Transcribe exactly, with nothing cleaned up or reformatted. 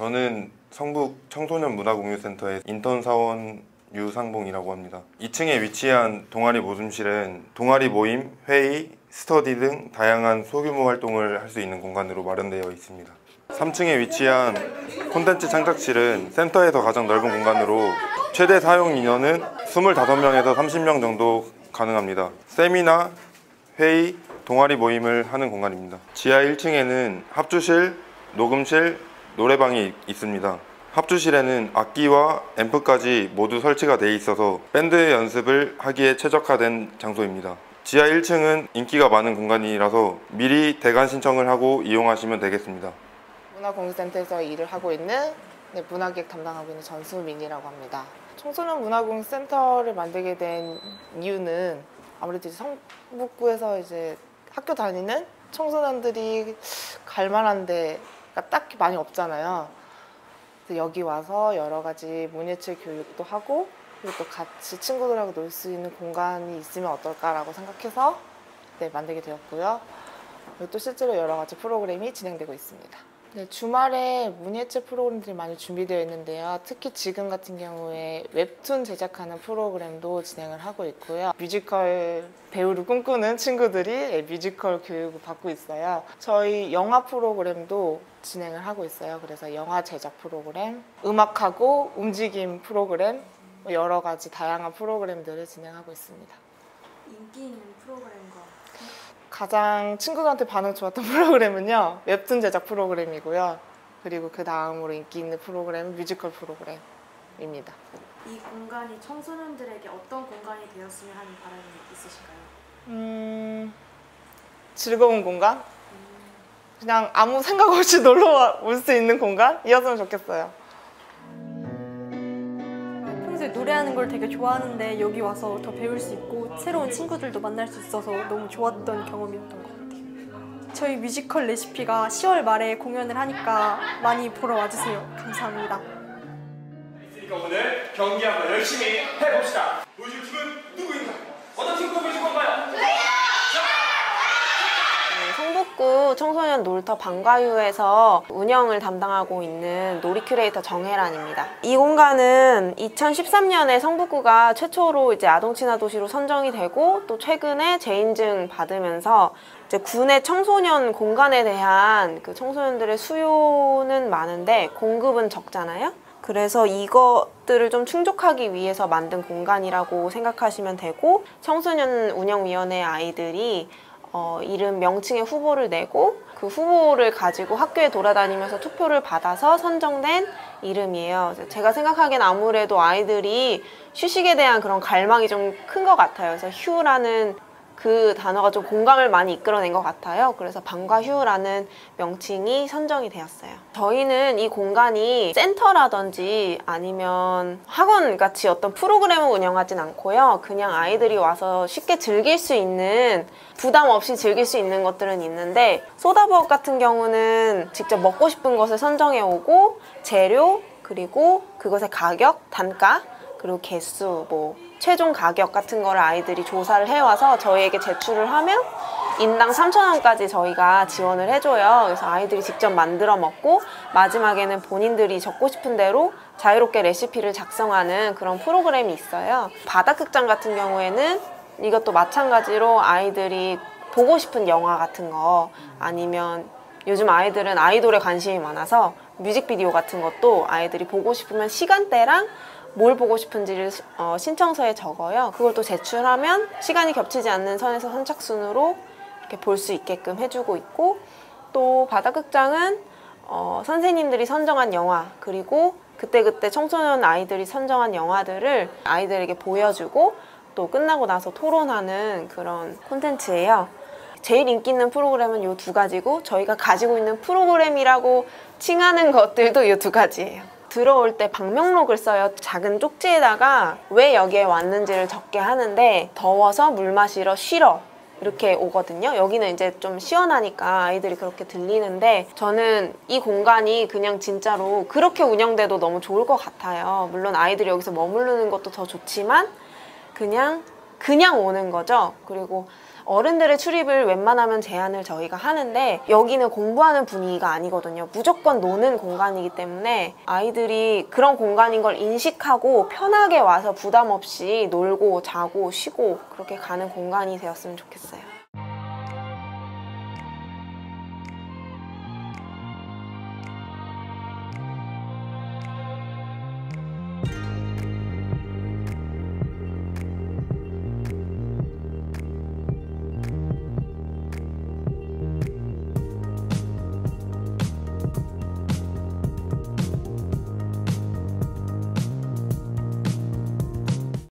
저는 성북 청소년문화공유센터의 인턴 사원 유상봉이라고 합니다. 이 층에 위치한 동아리 모둠실은 동아리 모임, 회의, 스터디 등 다양한 소규모 활동을 할 수 있는 공간으로 마련되어 있습니다. 삼 층에 위치한 콘텐츠 창작실은 센터에서 가장 넓은 공간으로 최대 사용 인원은 이십오 명에서 삼십 명 정도 가능합니다. 세미나, 회의, 동아리 모임을 하는 공간입니다. 지하 일 층에는 합주실, 녹음실, 노래방이 있습니다. 합주실에는 악기와 앰프까지 모두 설치가 되어 있어서 밴드 연습을 하기에 최적화된 장소입니다. 지하 일 층은 인기가 많은 공간이라서 미리 대관 신청을 하고 이용하시면 되겠습니다. 문화공유센터에서 일을 하고 있는 네, 문화기획 담당하고 있는 전수민이라고 합니다. 청소년 문화공유센터를 만들게 된 이유는 아무래도 이제 성북구에서 이제 학교 다니는 청소년들이 갈 만한 데가 딱히 많이 없잖아요. 그래서 여기 와서 여러 가지 문예체 교육도 하고 그리고 또 같이 친구들하고 놀 수 있는 공간이 있으면 어떨까라고 생각해서 네, 만들게 되었고요. 그리고 또 실제로 여러 가지 프로그램이 진행되고 있습니다. 네, 주말에 문예체 프로그램들이 많이 준비되어 있는데요. 특히 지금 같은 경우에 웹툰 제작하는 프로그램도 진행을 하고 있고요. 뮤지컬 배우를 꿈꾸는 친구들이 뮤지컬 교육을 받고 있어요. 저희 영화 프로그램도 진행을 하고 있어요. 그래서 영화 제작 프로그램, 음악하고 움직임 프로그램, 여러 가지 다양한 프로그램들을 진행하고 있습니다. 인기 있는 프로그램과 가장 친구들한테 반응 좋았던 프로그램은요 웹툰 제작 프로그램이고요. 그리고 그 다음으로 인기 있는 프로그램은 뮤지컬 프로그램입니다. 이 공간이 청소년들에게 어떤 공간이 되었으면 하는 바람이 있으신가요? 음... 즐거운 공간? 음... 그냥 아무 생각 없이 놀러 올 수 있는 공간이었으면 좋겠어요. 평소에 노래하는 걸 되게 좋아하는데 여기 와서 더 배울 수 있고 새로운 친구들도 만날 수 있어서 너무 좋았던 경험이었던 것 같아요. 저희 뮤지컬 레시피가 시월 말에 공연을 하니까 많이 보러 와주세요. 감사합니다. 있으니까 오늘 경기 한번 열심히 해봅시다. 보여줄 팀은 누구인가? 어떤 팀 보여줄 건가요? 성북구 청소년 놀터 방과유에서 운영을 담당하고 있는 놀이 큐레이터 정혜란입니다. 이 공간은 이천십삼 년에 성북구가 최초로 이제 아동 친화 도시로 선정이 되고 또 최근에 재인증 받으면서 이제 구내 청소년 공간에 대한 그 청소년들의 수요는 많은데 공급은 적잖아요. 그래서 이것들을 좀 충족하기 위해서 만든 공간이라고 생각하시면 되고 청소년 운영위원회 아이들이 어, 이름 명칭의 후보를 내고 그 후보를 가지고 학교에 돌아다니면서 투표를 받아서 선정된 이름이에요. 제가 생각하기엔 아무래도 아이들이 휴식에 대한 그런 갈망이 좀 큰 것 같아요. 그래서 휴라는 그 단어가 좀 공감을 많이 이끌어낸 것 같아요. 그래서 방과휴라는 명칭이 선정이 되었어요. 저희는 이 공간이 센터라든지 아니면 학원같이 어떤 프로그램을 운영하진 않고요. 그냥 아이들이 와서 쉽게 즐길 수 있는, 부담 없이 즐길 수 있는 것들은 있는데 소다버거 같은 경우는 직접 먹고 싶은 것을 선정해 오고 재료, 그리고 그것의 가격, 단가, 그리고 개수, 뭐 최종 가격 같은 거를 아이들이 조사를 해와서 저희에게 제출을 하면 인당 삼천 원까지 저희가 지원을 해줘요. 그래서 아이들이 직접 만들어 먹고 마지막에는 본인들이 적고 싶은 대로 자유롭게 레시피를 작성하는 그런 프로그램이 있어요. 바닥극장 같은 경우에는 이것도 마찬가지로 아이들이 보고 싶은 영화 같은 거, 아니면 요즘 아이들은 아이돌에 관심이 많아서 뮤직비디오 같은 것도 아이들이 보고 싶으면 시간대랑 뭘 보고 싶은지를 어, 신청서에 적어요. 그걸 또 제출하면 시간이 겹치지 않는 선에서 선착순으로 이렇게 볼 수 있게끔 해주고 있고, 또 바다극장은 어, 선생님들이 선정한 영화, 그리고 그때그때 청소년 아이들이 선정한 영화들을 아이들에게 보여주고 또 끝나고 나서 토론하는 그런 콘텐츠예요. 제일 인기 있는 프로그램은 이 두 가지고 저희가 가지고 있는 프로그램이라고 칭하는 것들도 이 두 가지예요. 들어올 때 방명록을 써요. 작은 쪽지에다가 왜 여기에 왔는지를 적게 하는데 더워서 물 마시러 쉬러 이렇게 오거든요. 여기는 이제 좀 시원하니까 아이들이 그렇게 들리는데 저는 이 공간이 그냥 진짜로 그렇게 운영돼도 너무 좋을 것 같아요. 물론 아이들이 여기서 머무르는 것도 더 좋지만 그냥 그냥 오는 거죠. 그리고 어른들의 출입을 웬만하면 제한을 저희가 하는데 여기는 공부하는 분위기가 아니거든요. 무조건 노는 공간이기 때문에 아이들이 그런 공간인 걸 인식하고 편하게 와서 부담 없이 놀고 자고 쉬고 그렇게 가는 공간이 되었으면 좋겠어요.